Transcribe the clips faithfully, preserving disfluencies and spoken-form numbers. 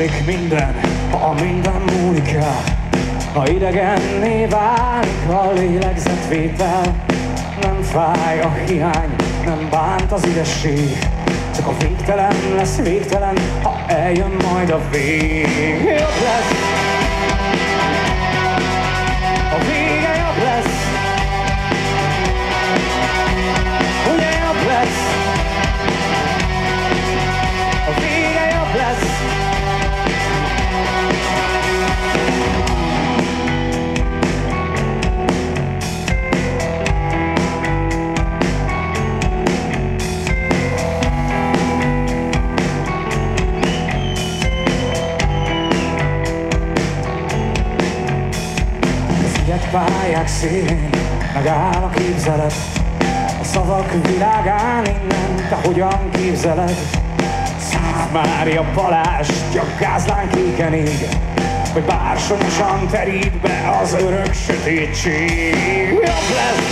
múlik minden, ha a minden múlik el. Ha idegenné válik a lélegzetvétel, nem fáj a hiány, nem bánt az idesség, csak a végtelen lesz végtelen, ha eljön majd a vég. Jobb lesz, a vége jobb lesz, ugye jobb lesz, a vége jobb lesz. Pályák szélén megáll a képzelet, a szavak világán innen te hogyan képzeled? Szent Mária Balázs, csak gázlán kéken ég, vagy bársonyosan terít be az örök sötétség. Jobb lesz,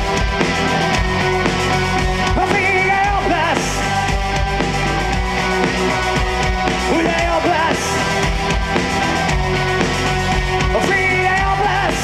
a vége jobb lesz, ugye jobb lesz, a vége jobb lesz.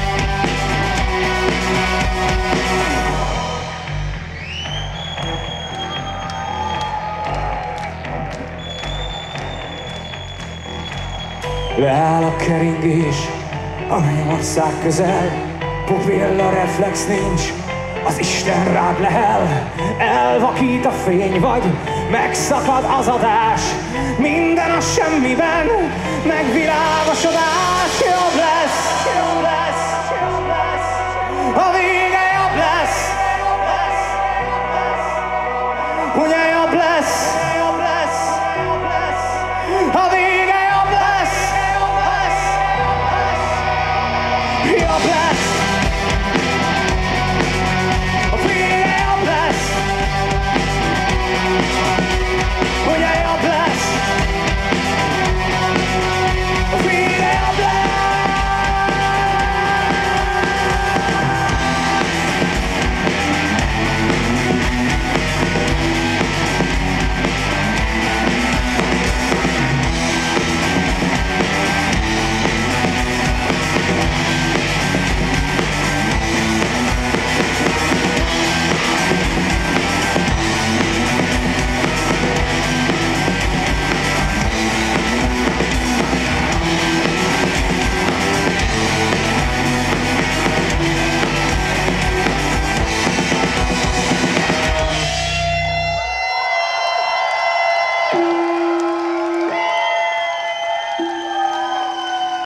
Leáll a keringés, a mennyország közel, pupilla reflex nincs, az Isten rád lehel. Elvakít a fény, vagy megszakad az adás, minden a semmiben, megvilágosodás. Jobb lesz, jobb lesz, jobb lesz, a vége jobb lesz, ugye jobb lesz, jobb lesz, jobb lesz, a vége